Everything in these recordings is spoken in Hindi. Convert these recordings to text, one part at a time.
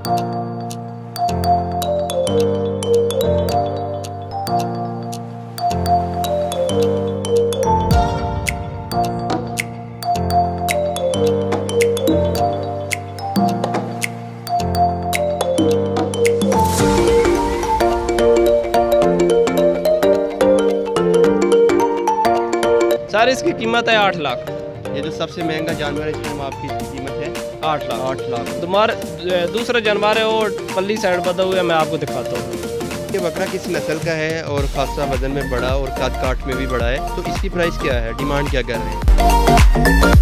सर इसकी कीमत है 8 लाख। ये जो सबसे महंगा जानवर है इसमें आपकी कीमत है 8 लाख। 8 लाख। तुम्हारा दूसरा जानवर है वो पल्ली साइड बंधा हुआ है, मैं आपको दिखाता हूँ। ये बकरा किस नस्ल का है और खासा वजन में बड़ा और काट काट में भी बड़ा है, तो इसकी प्राइस क्या है, डिमांड क्या कर रहे हैं?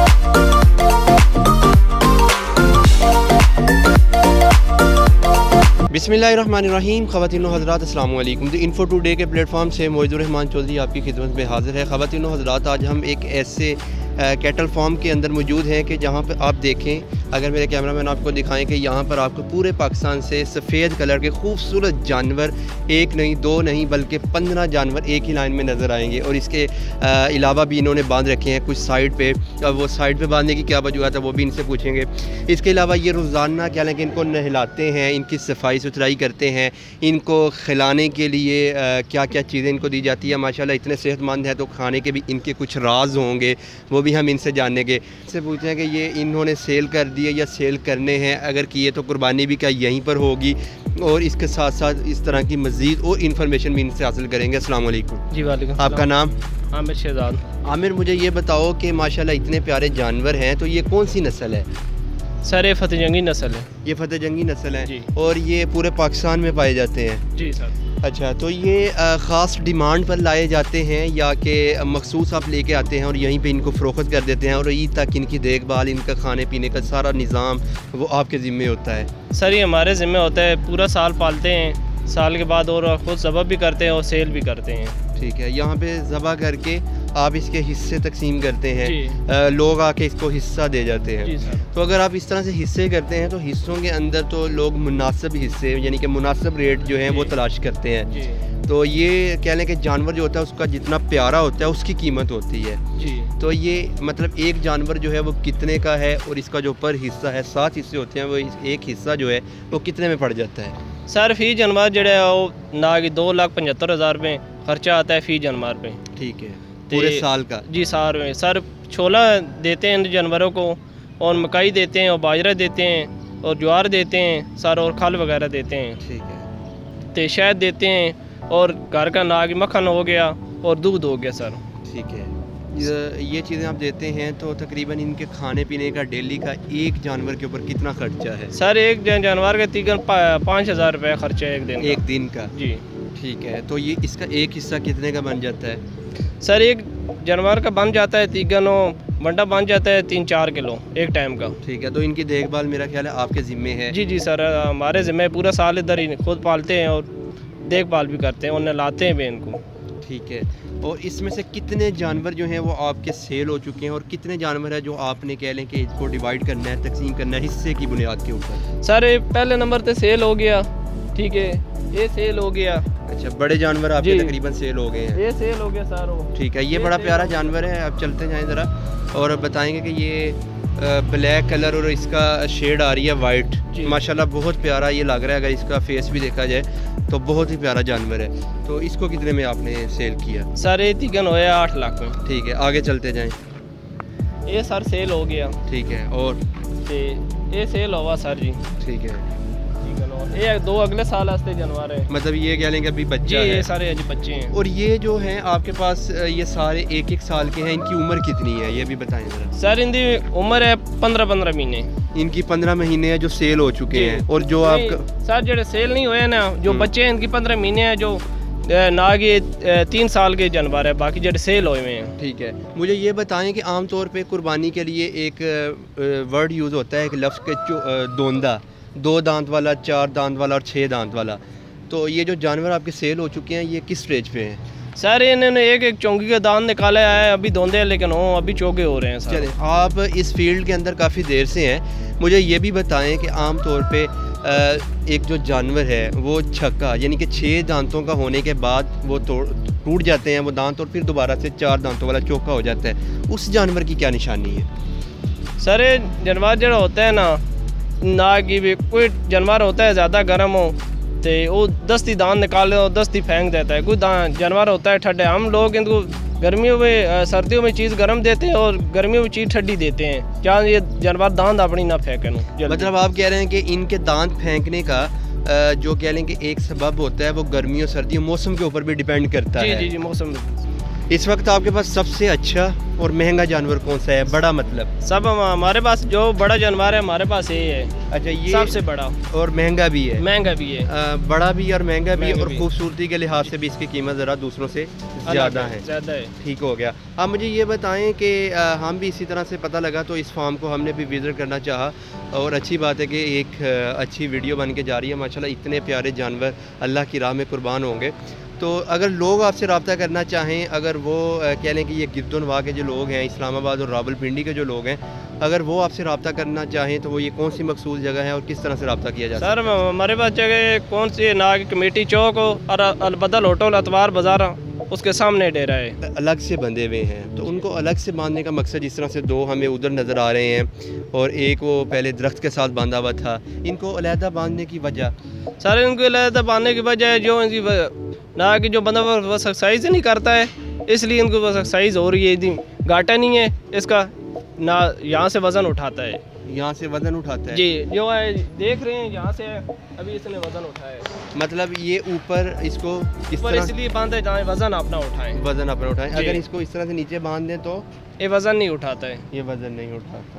बिस्मिल्लाहिर्रहमानिर्रहीम। ख़वातीनो हज़रात अस्सलाम वालेकुम। द इन्फो टुडे के प्लेटफॉर्म से मौजूद रहमान चौधरी आपकी खिदमत में हाज़िर है। ख़वातीनो हज़रात, आज हम एक ऐसे कैटल फार्म के अंदर मौजूद हैं कि जहाँ पर आप देखें, अगर मेरे कैमरामैन आपको दिखाएं कि यहाँ पर आपको पूरे पाकिस्तान से सफ़ेद कलर के खूबसूरत जानवर एक नहीं दो नहीं बल्कि 15 जानवर एक ही लाइन में नज़र आएंगे। और इसके अलावा भी इन्होंने बांध रखे हैं कुछ साइड पे। अब वो साइड पे बांधने की क्या वजूहत है वो भी इनसे पूछेंगे। इसके अलावा ये रोज़ाना क्या लेकिन इनको नहलाते हैं, इनकी सफाई सुथराई करते हैं, इनको खिलाने के लिए क्या क्या चीज़ें इनको दी जाती है। माशाल्लाह इतने सेहतमंद हैं, तो खाने के भी इनके कुछ राज होंगे, वो भी हम इनसे जानेंगे। इससे पूछते हैं कि ये इन्होंने सेल कर दिए या सेल करने हैं, अगर किए तो कुर्बानी भी क्या यहीं पर होगी, और इसके साथ साथ इस तरह की मज़ीद और इन्फॉर्मेशन भी इनसे हासिल करेंगे। अस्सलाम वालेकुम। जी वालेकुम। आपका नाम? आमिर शहजाद। आमिर, मुझे ये बताओ कि माशाल्लाह इतने प्यारे जानवर हैं, तो ये कौन सी नस्ल है? सर ये फतेह जंगी नस्ल है। ये फतेह जंगी नस्ल है जी। और ये पूरे पाकिस्तान में पाए जाते हैं? जी सर। अच्छा, तो ये ख़ास डिमांड पर लाए जाते हैं या कि मखसूस आप लेके आते हैं और यहीं पे इनको फ़रोख्त कर देते हैं, और ईद तक इनकी देखभाल, इनका खाने पीने का सारा निज़ाम वो आपके ज़िम्मे होता है? सर ये हमारे ज़िम्मे होता है, पूरा साल पालते हैं, साल के बाद और ख़ुद ज़बह भी करते हैं और सेल भी करते हैं। ठीक है, यहाँ पे ज़बह करके आप इसके हिस्से तकसीम करते हैं, लोग आके इसको हिस्सा दे जाते हैं। जी सर। तो अगर आप इस तरह से हिस्से करते हैं तो हिस्सों के अंदर तो लोग मुनासिब हिस्से यानी कि मुनासिब रेट जो है वो तलाश करते हैं। जी। तो ये कह लें कि जानवर जो होता है उसका जितना प्यारा होता है उसकी कीमत होती है। जी। तो ये मतलब एक जानवर जो है वो कितने का है, और इसका जो पर हिस्सा है 7 हिस्से होते हैं, वो एक हिस्सा जो है वो कितने में पड़ जाता है? सर फी जानवर जो है वो ना कि 2,75,000 रुपये खर्चा आता है फी जानवर पे। ठीक है, पूरे साल का? जी, साल में सर छोला देते हैं इन जानवरों को, और मकई देते हैं, और बाजरा देते हैं, और ज्वार देते हैं सर, और खल वगैरह देते हैं। ठीक है। तो शहद देते हैं, और घर का नाग मक्खन हो गया, और दूध हो गया सर। ठीक है, ये चीज़ें आप देते हैं, तो तकरीबन इनके खाने पीने का डेली का एक जानवर के ऊपर कितना खर्चा है? सर एक जानवर का तकरीबन 5,000 रुपये खर्चा है एक दिन का। जी। ठीक है, तो ये इसका एक हिस्सा कितने का बन जाता है? सर एक जानवर का बन जाता है तकरीबन बंडा बन जाता है 3-4 किलो एक टाइम का। ठीक है, तो इनकी देखभाल मेरा ख्याल है आपके ज़िम्मे है? जी जी सर, हमारे ज़िम्मे पूरा साल इधर ही खुद पालते हैं और देखभाल भी करते हैं और नहलाते हैं इनको। ठीक है, और इसमें से कितने जानवर जो हैं वो आपके सेल हो चुके हैं, और कितने जानवर हैं जो आपने कह लें कि इसको डिवाइड करना है, तकसीम करना है हिस्से की बुनियाद के ऊपर? सर पहले नंबर पे सेल हो गया। ठीक है, ये सेल हो गया। अच्छा, बड़े जानवर आपके तकरीबन सेल हो गए हैं? ये सेल हो गया सर। ठीक है, ये बड़ा प्यारा जानवर है। आप चलते जाएँ ज़रा और बताएँगे कि ये ब्लैक कलर और इसका शेड आ रही है वाइट, माशाल्लाह बहुत प्यारा ये लग रहा है। अगर इसका फेस भी देखा जाए तो बहुत ही प्यारा जानवर है। तो इसको कितने में आपने सेल किया? सर ये तकरीबन होया 8 लाख में। ठीक है, आगे चलते जाएं। ये सर सेल हो गया। ठीक है, और ये सेल हुआ सर जी। ठीक है, ये 2 अगले साल वास्ते जानवर है, मतलब ये कह लेंगे अभी बच्चा है। ये सारे अभी बच्चे हैं। और ये जो हैं आपके पास ये सारे 1-1 साल के हैं, इनकी उम्र कितनी है ये भी बताएं जरा? सर इनकी उम्र है 15-15 महीने। इनकी 15 महीने है जो सेल हो चुके हैं, और जो आपका सर जो सेल नहीं हुए ना, जो बच्चे हैं इनकी 15 महीने हैं, जो ना कि 3 साल के जानवर है, बाकी जो सेल हुए हैं। ठीक है, मुझे ये बताएं कि आम तौर पे कुर्बानी के लिए एक वर्ड यूज़ होता है, एक लफ्ज़ के दोंदा, 2 दांत वाला, 4 दांत वाला और 6 दांत वाला। तो ये जो जानवर आपके सेल हो चुके हैं ये किस स्टेज पे हैं? सर इन्होंने एक चौंकी का दांत निकाला है, अभी धोंदे हैं, लेकिन वो अभी चौके हो रहे हैं सर। चलें, आप इस फील्ड के अंदर काफ़ी देर से हैं, मुझे ये भी बताएं कि आम तौर पे एक जो जानवर है वो छक्का यानी कि 6 दांतों का होने के बाद वो टूट जाते हैं वो दांत, और फिर दोबारा से 4 दांतों वाला चौका हो जाता है, उस जानवर की क्या निशानी है? सर जानवर जो होता है ना, नाग की भी कोई जानवर होता है ज़्यादा गर्म हो तो वो दस्ती दान निकाले और दस्ती फेंक देता है। कोई जानवर होता है ठंडे, हम लोग इनको गर्मियों में सर्दियों में चीज़ गर्म देते हैं और गर्मियों में चीज़ ठंडी देते हैं, क्या ये जानवर दांत अपनी ना फेंकें। मतलब आप कह रहे हैं कि इनके दांत फेंकने का जो कह लें कि एक सबब होता है वो गर्मियों सर्दियों मौसम के ऊपर भी डिपेंड करता है। जी जी मौसम। इस वक्त आपके पास सबसे अच्छा और महंगा जानवर कौन सा है? बड़ा मतलब सब हमारे पास जो बड़ा जानवर है हमारे पास यही है। अच्छा, ये सबसे बड़ा और महंगा भी है? महंगा भी है, बड़ा भी और महंगा भी, और खूबसूरती के लिहाज से भी इसकी कीमत ज़रा दूसरों से ज़्यादा है। ठीक हो गया। आप मुझे ये बताएं कि हम भी इसी तरह से पता लगा तो इस फार्म को हमने भी विज़िट करना चाहा, और अच्छी बात है कि एक अच्छी वीडियो बन के जा रही है माशाल्लाह। इतने प्यारे जानवर अल्लाह की राह में कुर्बान होंगे। तो अगर लोग आपसे रब्ता करना चाहें, अगर वो कह लें कि ये गिरदोनवा के जो लोग हैं, इस्लामाबाद और रावलपिंडी के जो लोग हैं, अगर वो आपसे रब्ता करना चाहें तो वो ये कौन सी मखसूस जगह है और किस तरह से रब्ता किया जाता है? सर हमारे पास जगह कौन सी नाग कमेटी चौक हो और अलबदल होटल अतवार बाज़ार उसके सामने डेरा है। अलग से बंधे हुए हैं तो उनको अलग से बांधने का मकसद, जिस तरह से दो हमें उधर नज़र आ रहे हैं और एक वो पहले दरख्त के साथ बांधा हुआ था, इनको अलहदा बांधने की वजह? सर इनको अलहदा बांधने की वजह है जो इनकी नाग की जो बंदा वो एक्सरसाइज नहीं करता है, इसलिए इनको बस एक्सरसाइज हो रही है। घाटा नहीं है इसका ना, यहाँ से वज़न उठाता है, यहाँ से वज़न उठाता है जी। जो है देख रहे हैं यहाँ से अभी इसने वज़न उठाया, मतलब ये ऊपर इसको इस तरह इसलिए बांधे जहाँ वज़न अपना उठाएं, वज़न अपना उठाएं। अगर इसको इस तरह से नीचे बांध दें तो ये वज़न नहीं उठाता है, ये वज़न नहीं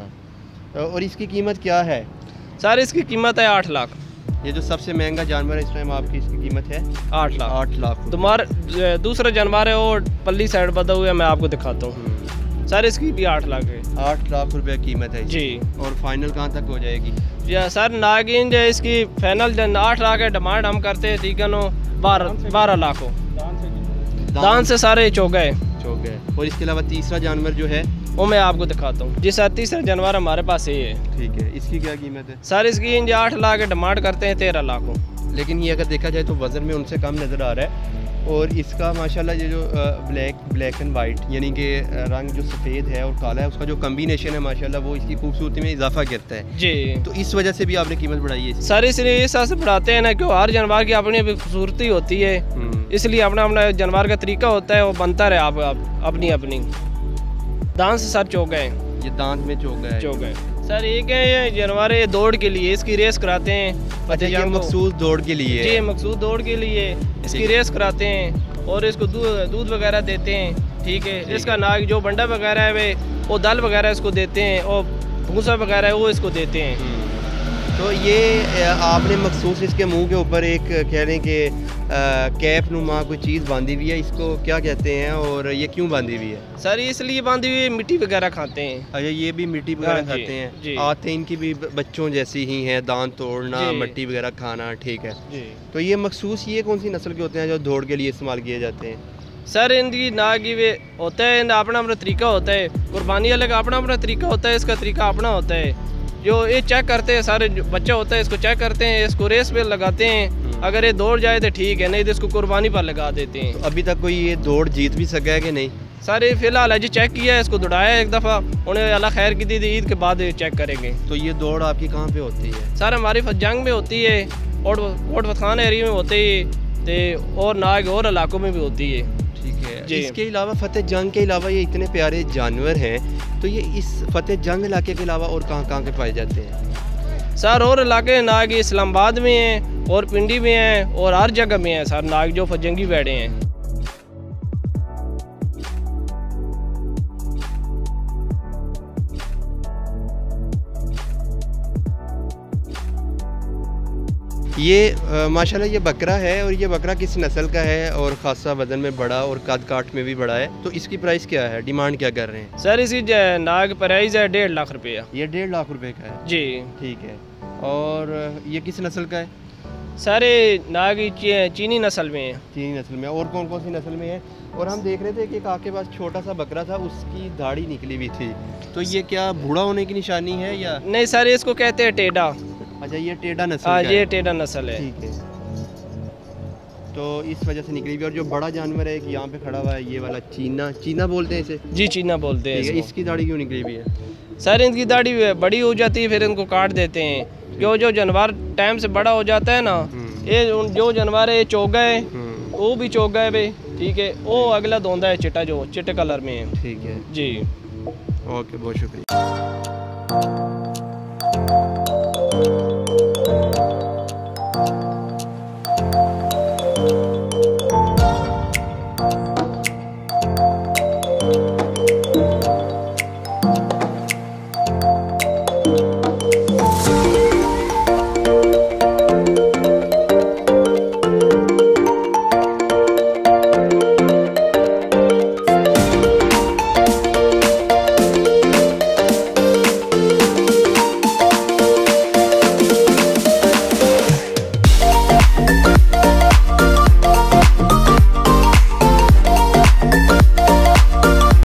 उठाता। और इसकी कीमत क्या है? सर इसकी कीमत है 8 लाख। ये जो सबसे महंगा जानवर है इस टाइम आपकी, इसकी कीमत है 8 लाख। 8 लाख। तुम्हारा दूसरा जानवर है वो पल्ली साइड बदा हुआ है, मैं आपको दिखाता हूँ। सर इसकी भी 8 लाख है। 8 लाख रुपए कीमत है जी। और फाइनल कहाँ तक हो जाएगी? या सर नागिन जो इसकी फाइनल 8 लाख है, डिमांड हम करते हैं ठीक है नो 12 लाख हो। दान से सारे चौक गए। और इसके अलावा तीसरा जानवर जो है वो मैं आपको दिखाता हूँ जी। सर तीसरा जानवर हमारे पास यही है। ठीक है, इसकी क्या कीमत है? सर इसकी 8 लाख डिमांड करते हैं 13 लाख हो, लेकिन ये अगर देखा जाए तो वज़न में उनसे कम नज़र आ रहा है। और इसका माशाल्लाह ये जो ब्लैक एंड वाइट यानी कि रंग जो सफ़ेद है और काला है, उसका जो कम्बिनेशन है माशाल्लाह वो इसकी खूबसूरती में इजाफा करता है जी। तो इस वजह से भी आपने कीमत बढ़ाई है? सर इसलिए इस हिसाब से बढ़ाते हैं ना कि हर जानवर की अपनी अपनी खूबसूरती होती है, इसलिए अपना अपना जानवर का तरीका होता है, वो बनता रहे आप अपनी अपनी। दांत से सर चौक गए, ये दांत में चौक गए सर। एक है ये जानवर है दौड़ के लिए, इसकी रेस कराते हैं। अच्छा, ये मखसूस दौड़ के लिए? जी मखसूस दौड़ के लिए इसकी रेस कराते हैं और इसको दूध वगैरह देते हैं। ठीक है, इसका नाग जो बंडा वगैरह है वो दाल वगैरह इसको देते हैं और भूसा वगैरह है वो इसको देते हैं। तो ये आपने मखसूस इसके मुंह के ऊपर एक कह रहे हैं कि कैप नुमा कोई चीज़ बांधी हुई है, इसको क्या कहते हैं और ये क्यों बांधी हुई है? सर इसलिए बांधी हुई है, मिट्टी वगैरह खाते हैं। अच्छा, ये भी मिट्टी वगैरह खाते हैं? आते इनकी भी बच्चों जैसी ही हैं, दांत तोड़ना, मिट्टी वगैरह खाना। ठीक है जी। तो ये मखसूस ये कौन सी नस्ल के होते हैं जो दौड़ के लिए इस्तेमाल किए जाते हैं? सर इनकी नाग की वे होता है, अपना अपना तरीका होता है। कुर्बानी अलग अपना अपना तरीका होता है, इसका तरीका अपना होता है। जो ये चेक करते हैं, सारे बच्चा होता है इसको चेक करते हैं, इसको रेस पे लगाते हैं। अगर ये दौड़ जाए तो ठीक है, नहीं तो इसको कुर्बानी पर लगा देते हैं। तो अभी तक कोई ये दौड़ जीत भी सका है कि नहीं? सर ये फिलहाल अजी चेक किया है, इसको दौड़ाया एक दफ़ा, उन्हें अल्लाह खैर की दी थी, ईद के बाद चेक करेंगे। तो ये दौड़ आपकी कहाँ पे होती है? सर हमारी जंग में होती है, कोट फतखान एरिया में होती है और नाग और इलाकों में भी होती है। ठीक है जी। इसके अलावा फतेह जंग के अलावा ये इतने प्यारे जानवर हैं, तो ये इस फतेह जंग इलाके के अलावा और कहाँ के पाए जाते हैं? सर और इलाके नाग इस्लामाबाद में हैं और पिंडी में हैं और हर जगह में हैं सर नाग जो जंगी बैठे हैं। ये माशाल्लाह ये बकरा है, और ये बकरा किस नस्ल का है और ख़ासा वज़न में बड़ा और कद काट में भी बड़ा है, तो इसकी प्राइस क्या है, डिमांड क्या कर रहे हैं? सर इसकी नाग प्राइस है 1.5 लाख रुपया। ये 1.5 लाख रुपए का है जी। ठीक है। और ये किस नस्ल का है? सारे नाग चीनी नस्ल में है। चीनी नस्ल में। और कौन कौन सी नस्ल में है? और हम देख रहे थे कि आपके पास छोटा सा बकरा था, उसकी दाढ़ी निकली हुई थी, तो ये क्या बूढ़ा होने की निशानी है या? नहीं सर इसको कहते हैं टेढ़ा। अच्छा, ये टेढ़ा नस्ल है? ये टेढ़ा नस्ल है। ठीक है, तो इस वजह से निकली हुई। और जो बड़ा जानवर है कि यहाँ पे खड़ा हुआ है, ये वाला चीना बोलते हैं इसे? जी चीना बोलते हैं। इसकी दाढ़ी क्यों निकली हुई है? सर इनकी दाढ़ी बड़ी हो जाती है, फिर इनको काट देते हैं जो जानवर टाइम से बड़ा हो जाता है ना, ये जो जानवर है ये चौक गए, वो भी चौक गए भाई, ठीक है। वो अगला धोंदा है चिट्टा, जो चिट्टे कलर में है। ठीक है जी। ओके, बहुत शुक्रिया।